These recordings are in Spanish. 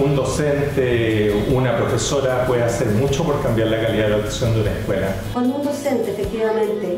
un docente, una profesora puede hacer mucho por cambiar la calidad de la educación de una escuela. Cuando un docente efectivamente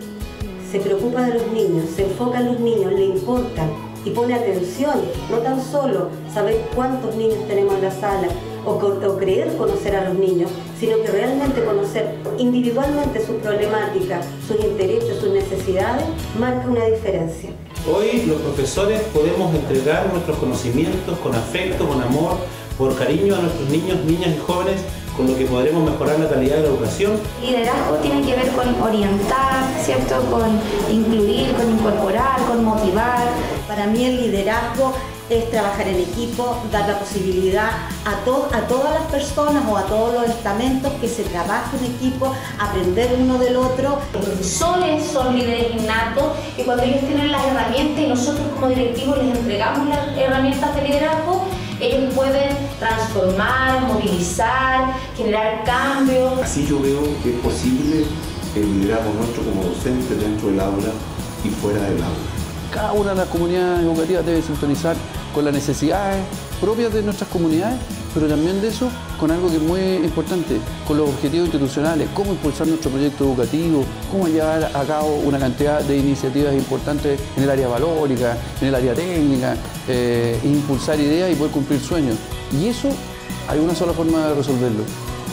se preocupa de los niños, se enfoca en los niños, le importa y pone atención, no tan solo saber cuántos niños tenemos en la sala o creer conocer a los niños, sino que realmente conocer individualmente sus problemáticas, sus intereses, sus necesidades, marca una diferencia. Hoy los profesores podemos entregar nuestros conocimientos con afecto, con amor, por cariño a nuestros niños, niñas y jóvenes, con lo que podremos mejorar la calidad de la educación. Liderazgo tiene que ver con orientar, ¿cierto? Con incluir, con incorporar, con motivar. Para mí el liderazgo es trabajar en equipo, dar la posibilidad a todas las personas o a todos los estamentos que se trabaje en equipo, aprender uno del otro. Los profesores son líderes innatos y cuando ellos tienen las herramientas y nosotros como directivos les entregamos las herramientas de liderazgo, ellos pueden transformar, movilizar, generar cambios. Así yo veo que es posible el liderazgo nuestro como docente dentro del aula y fuera del aula. Cada una de las comunidades educativas debe sintonizar con las necesidades propias de nuestras comunidades, pero también de eso con algo que es muy importante, con los objetivos institucionales, cómo impulsar nuestro proyecto educativo, cómo llevar a cabo una cantidad de iniciativas importantes en el área valórica, en el área técnica, impulsar ideas y poder cumplir sueños. Y eso hay una sola forma de resolverlo.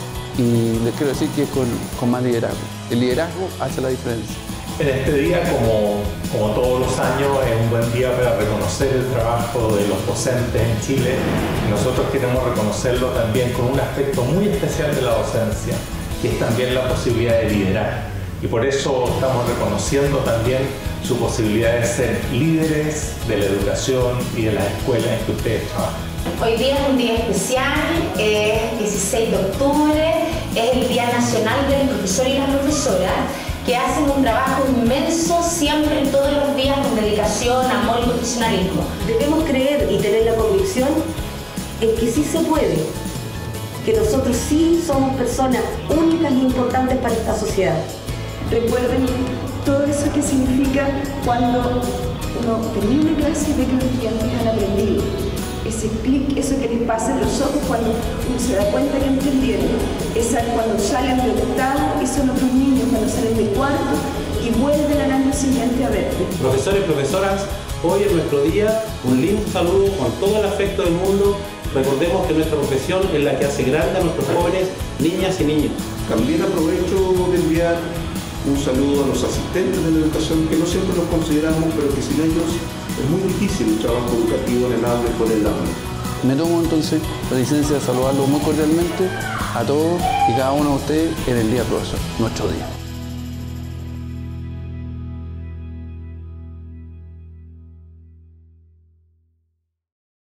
Y les quiero decir que es con más liderazgo. El liderazgo hace la diferencia. En este día, como todos los años, es un buen día para reconocer el trabajo de los docentes en Chile. Nosotros queremos reconocerlo también con un aspecto muy especial de la docencia, que es también la posibilidad de liderar. Y por eso estamos reconociendo también su posibilidad de ser líderes de la educación y de las escuelas en que ustedes trabajan. Hoy día es un día especial, es 16 de octubre, es el Día Nacional del Profesor y la Profesora, que hacen un trabajo inmenso siempre, todos los días, con dedicación, amor y profesionalismo. Debemos creer y tener la convicción en que sí se puede, que nosotros sí somos personas únicas e importantes para esta sociedad. Recuerden todo eso que significa cuando uno termina una clase y ve que los estudiantes han aprendido. Ese clic, eso que les pasa en los ojos cuando uno se da cuenta que entendieron. Esa cuando salen de octavo y son otros niños cuando salen de cuarto y vuelven al año siguiente a verte. Profesores y profesoras, hoy es nuestro día, un lindo saludo con todo el afecto del mundo. Recordemos que nuestra profesión es la que hace grande a nuestros jóvenes, niñas y niños. También aprovecho de enviar un saludo a los asistentes de la educación, que no siempre los consideramos, pero que sin ellos es muy difícil el trabajo educativo en el aula y por el aula. Me tomo entonces la licencia de saludarlos muy cordialmente a todos y cada uno de ustedes en el Día Profesor, nuestro día.